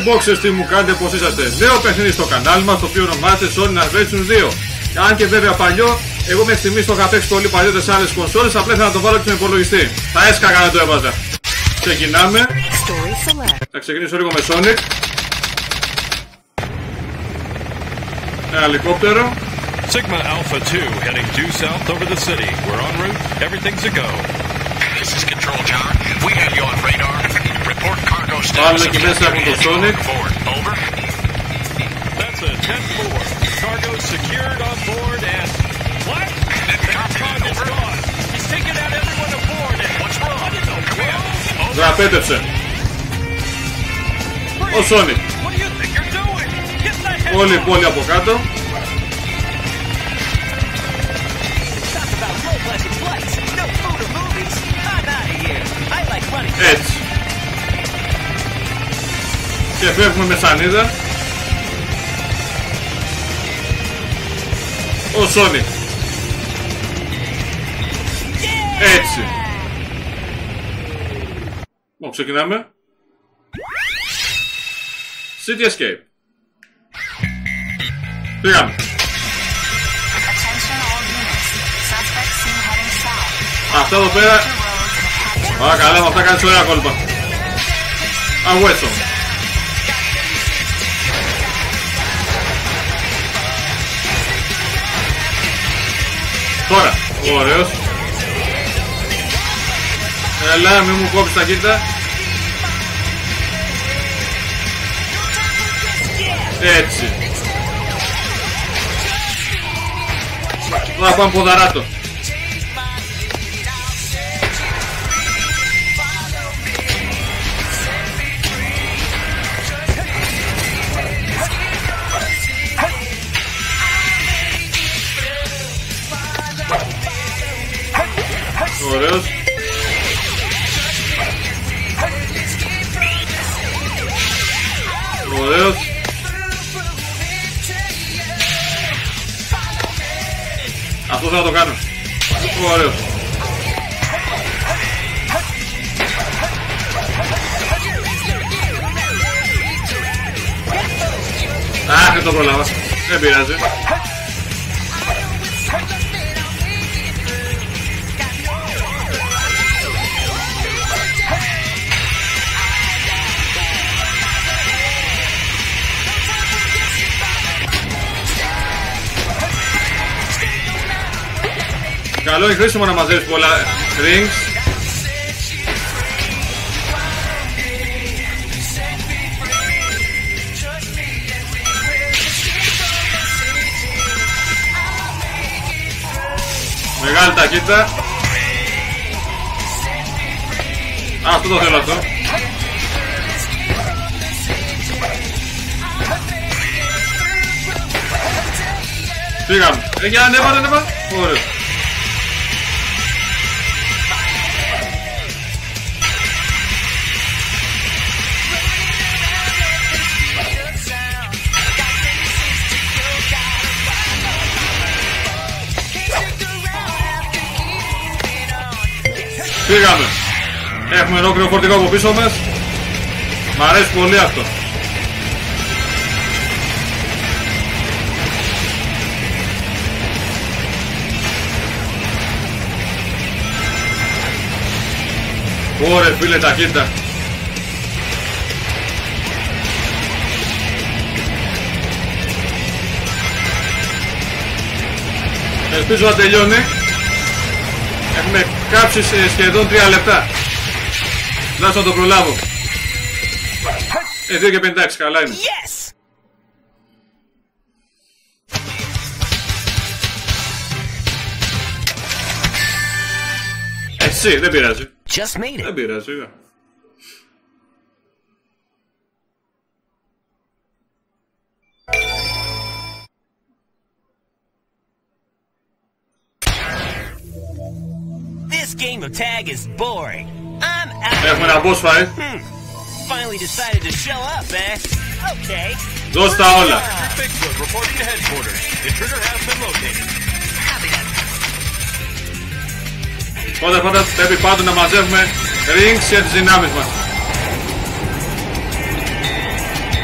Boxers, τι μου κάνετε, πως είσαστε? Νέο παιχνίδι στο κανάλι μας, το οποίο ονομάζεται Sony Adventure 2. Αν και βέβαια παλιό, εγώ μέχρι στιγμής το είχα παίξει πολύ παλιό σε άλλες κονσόλες, απλά ήθελα να το βάλω και στον υπολογιστή. Θα έσκαγα να το έβαζα. Ξεκινάμε. Θα ξεκινήσω λίγο με Sonic. Ένα ελικόπτερο. Sigma Alpha 2 heading due south over the city. We're en route. Everything's a go. This is Control John. We have you on radar. Report cargo status. Πάλι εκεί μέσα έχουν το Sonic. Over. That's a 10-4. Cargo secured on board and... What? Cargo is gone. He's taken out everyone aboard and... What's wrong? What in the world? Δραπέτεψε. Ο Sonic. What do you think you're doing? Get that head Όλη η off. πόλη από κάτω. Έτσι. Και φεύγουμε με σανίδα. Ο Sonic. Έτσι. Ξεκινάμε. City Escape. Πήγαμε. Αυτά εδώ πέρα. Α, καλά, με αυτά κάνεις ωραία κόλπα. Αγουέσο. Τώρα, ωραίος. Έλα, μη μου κόψεις τα κοίτα. Έτσι. Τώρα πάμε ποδαράτο. Ωραίος. Ωραίος. Αυτό θα το κάνω. Ωραίος. Αχ, δεν το προλάβα. Δεν πειράζει. Καλό είναι χρήσιμο να μαζεύεις πολλά rings. Μεγάλη ταχύτητα. Αυτό το θέλω αυτό. Πήγαμε. Για ανέβα. Ωραίο. Πήγαμε. Έχουμε ολόκληρο φορτηγό από πίσω μας. Μ' αρέσει πολύ αυτό. Ωρε φίλε, ταχύτητα. Ελπίζω να τελειώνει. Έχουμε κάψει σχεδόν 3 λεπτά. Τουλάχιστον να το προλάβω. 2 και 56, καλά είναι. Yes! Εσύ, δεν πειράζει. Just made it. Δεν πειράζει. This game of tag is boring. I'm out. Έχουμε ένα boss fight. Finally decided to show up, eh? Okay. Δώσ' τα όλα. Bigfoot reporting to headquarters. The trigger has been located. Πρώτα πρέπει πάντως να μαζεύουμε rings για τις δυνάμεις μας.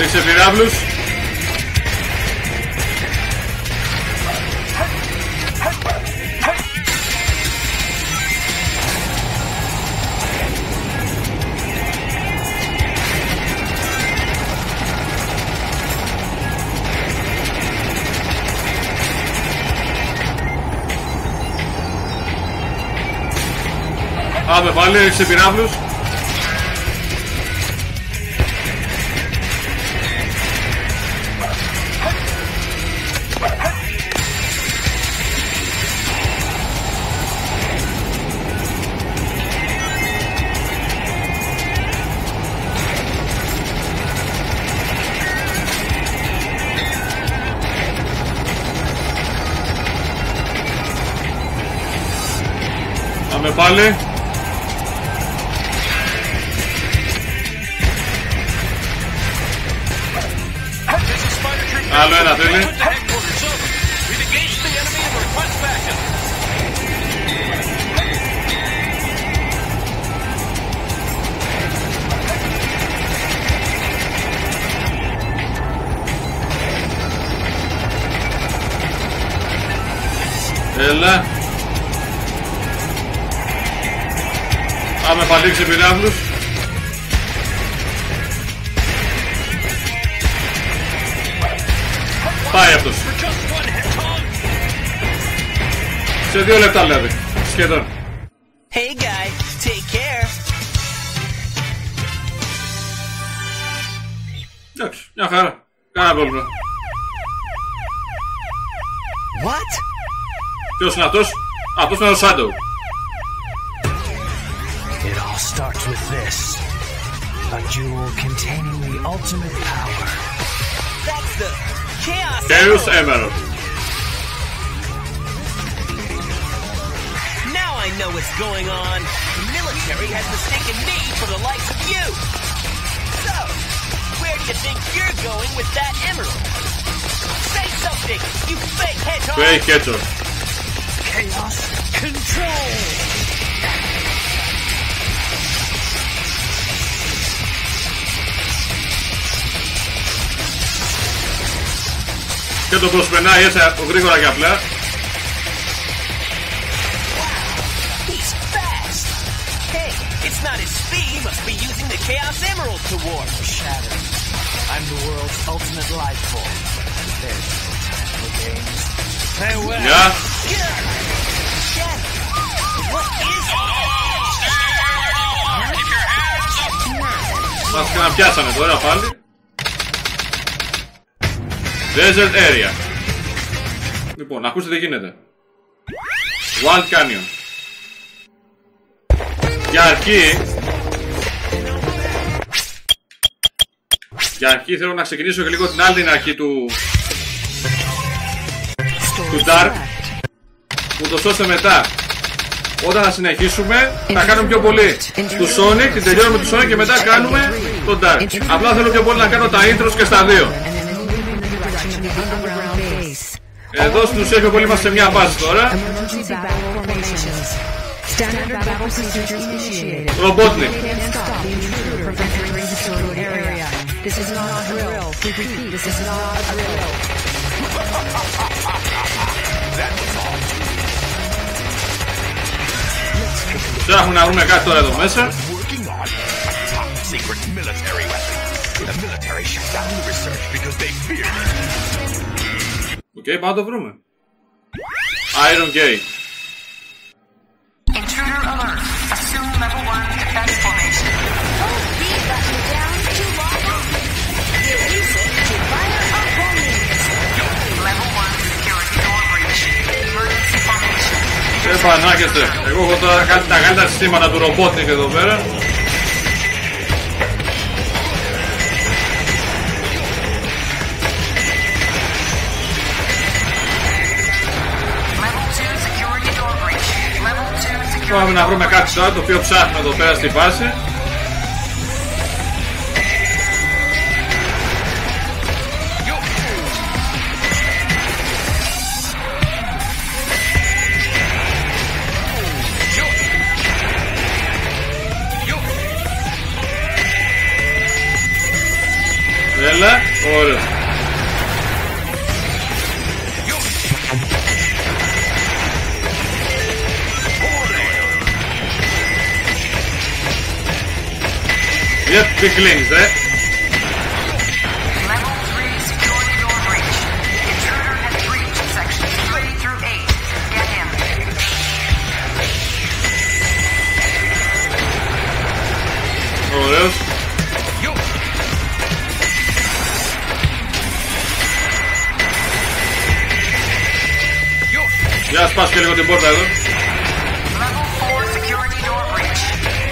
Ρίξε πυράβλους. Πάμε πάλι, ρίξε πυράβλους. Πάμε πάλι. Άλλο ένα θέλει. Έλα. Πάμε πάλι σε πυράβλους. Πάει αυτός. Σε 2 λεπτά δηλαδή. Σχεδόν. Hey guy, take care. Εντάξει, μια χαρά. Κάνα πρόβλημα. What? Ποιος είναι αυτός? Αυτός είναι ο Shadow. It all starts with this. A jewel containing the ultimate power. That's the Chaos Chaos Emerald. Now I know what's going on. The military has mistaken me for the likes of you. So, where do you think you're going with that emerald? Say something, you fake hedgehog! Fake hedgehog. Chaos control! Και το προσπερνάει έτσι γρήγορα και απλά. He's fast! Hey, it's not his speed, he must be using the Chaos Emerald to warp. Shatter. I'm the world's ultimate life form. There's no time for games. Farewell. Γεια. Shatter! What is it? Μας ξαναπιάσανε τώρα πάλι. Desert Area. Λοιπόν, ακούστε τι γίνεται. Wild Canyon. Για αρχή θέλω να ξεκινήσω και λίγο την άλλη αρχή του Dark, ούτως ώστε μετά όταν θα συνεχίσουμε θα κάνουμε πιο πολύ του Sonic, την τελειώνουμε του Sonic και μετά κάνουμε τον Dark. Απλά θέλω πιο πολύ να κάνω τα intros και στα δύο. Εδώ στην ουσία πιο πολύ είμαστε σε μια βάση τώρα. Ρομπότνικ. Ψάχνουμε να βρούμε κάτι τώρα εδώ μέσα. Οκ, πάμε να το βρούμε. Iron Gate. Intruder alert. Assume level 1 defense formation. Level 1 security door breach. Emergency formation. Δεν πανάκεστε. Εγώ έχω τώρα κάτι τα καλύτερα συστήματα του Robotic εδώ πέρα. Πάμε να βρούμε κάτι τώρα το οποίο ψάχνουμε εδώ πέρα στη βάση. Έλα. Τι κλείνεις ρε. Level 3 security door breach. Intruder has breached sections 3 through 8. Get him. Ωραίος. Για να σπάσω και λίγο την πόρτα εδώ. Level 4 security door breach.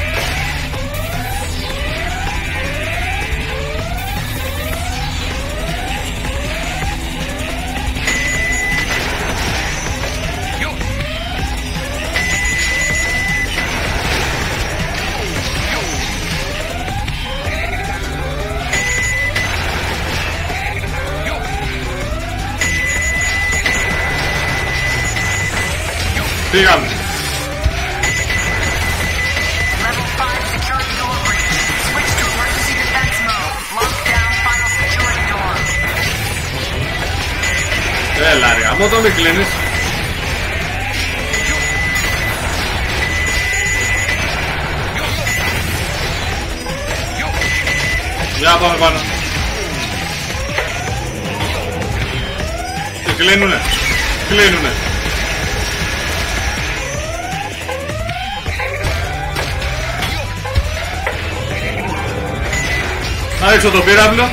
Πήγαμε. Level 5 security door breach. Switch to emergency defense mode. Lock down final security door. Έλα ρε, άμα το μη κλείνεις. Για πάμε πάνω. Και κλείνουνε. Κλείνουνε. Να ρίξω το πύραυλο.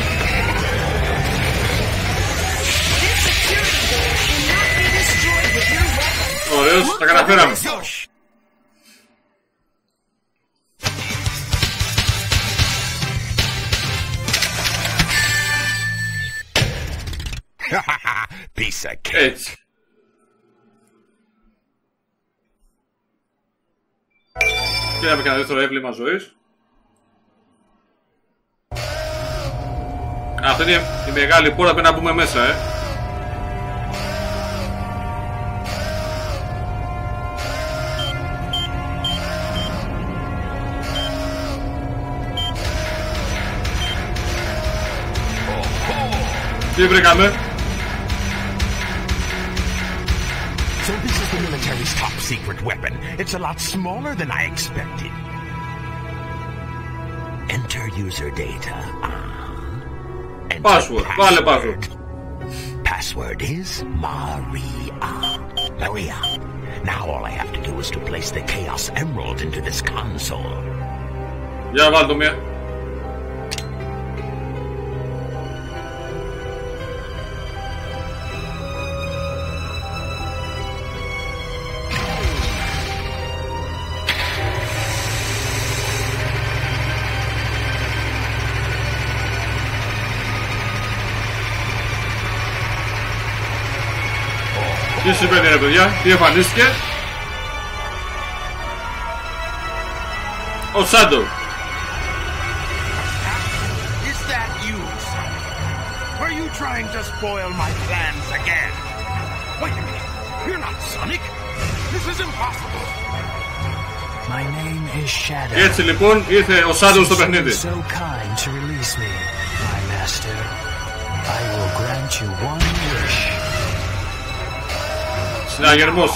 Ωραίος, τα καταφέραμε. Piece of cake. Έτσι. Πήραμε και ένα δεύτερο έμβλημα ζωής. Αυτή είναι η μεγάλη πόρτα, πρέπει να μπούμε μέσα, Τι βρήκαμε? So this is the military's top secret weapon. It's a lot smaller than I expected. Enter user data. Enter Password. Βάλε password. Password is Maria. Maria. Now all I have to do is to place the Chaos Emerald into this console. Για βάλ' το μία. Τι συμβαίνει ρε παιδιά, τι εμφανίστηκε? Ο Shadow. Is that you, son? Are you trying to spoil my plans again? Wait a minute. You're not Sonic. This is impossible. My name is Shadow. Έτσι λοιπόν ήρθε ο Shadow στο παιχνίδι. So kind to release me, my master. I will grant you one wish. Συναγερμός.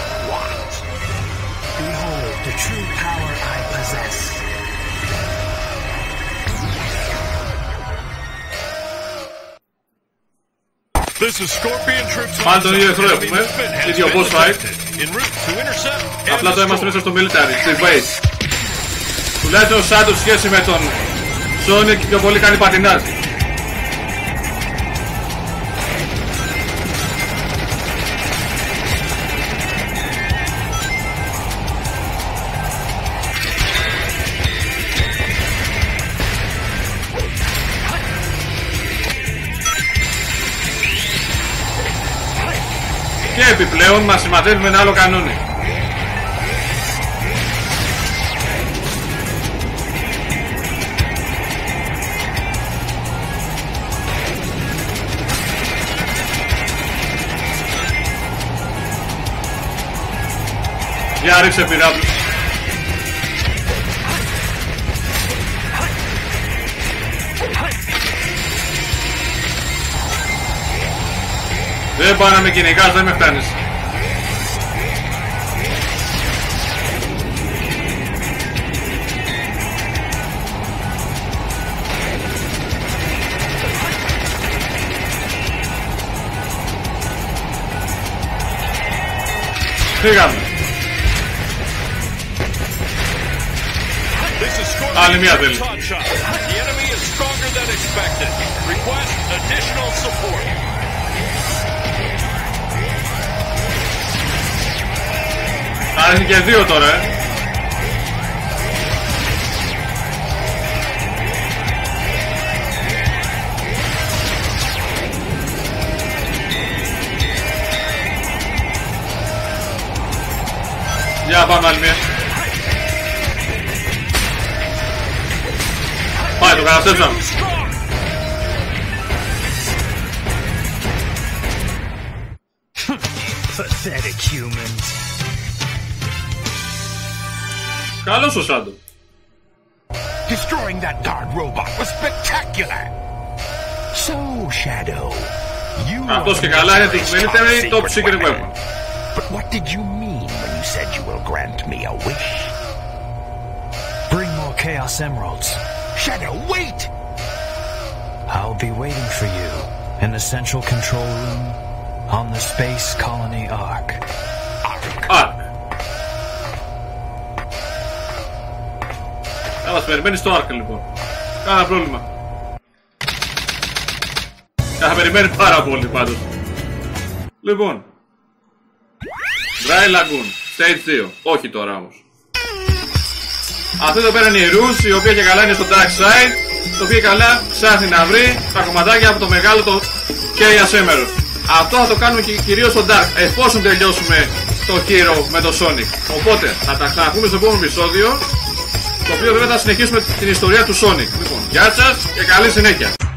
Behold the true power I possess. This is Scorpion troops. Πάλι τον ίδιο εχθρό έχουμε. Ίδιο boss fight. En route to intercept. Απλά το είμαστε μέσα στο military, στη base. Τουλάχιστον ο Shadow σχέση με τον Sonic πιο πολύ κάνει πατινάζ. Και επιπλέον μας συμμετέχουμε ένα άλλο κανόνι. Για ρίξε πυράβλους. Δεν πάω να με κυνηγάς, δεν με φτάνεις. Φύγαμε. Άλλη μία θέλει. Άρα είναι και δύο τώρα, Για πάμε άλλη μία. Πάει, το καταστρέψαμε. Pathetic humans. Καλώς ο Σάντο. Destroying that guard robot was spectacular. So, Shadow, you Αυτός και καλά είναι την καλύτερη top secret weapon. But what did you mean when you said you will grant me a wish? Bring more Chaos Emeralds. Shadow, wait! I'll be waiting for you in the central control room on the Space Colony Ark. Ark. Θα μας περιμένει στο Ark λοιπόν. Κάνα πρόβλημα. Θα περιμένει πάρα πολύ πάντως. Λοιπόν, Dry Lagoon, Stage 2. Όχι τώρα όμως. Αυτή εδώ πέρα είναι η Rouge, η οποία και καλά είναι στο Dark Side, το οποίο καλά ψάχνει να βρει τα κομματάκια από το μεγάλο το Chaos Emerald. Αυτό θα το κάνουμε και κυρίως στο Dark, εφόσον τελειώσουμε το Hero με το Sonic. Οπότε θα τα ξαναπούμε στο επόμενο επεισόδιο, το οποίο βέβαια θα συνεχίσουμε την ιστορία του Sonic. Λοιπόν, γεια σας και καλή συνέχεια.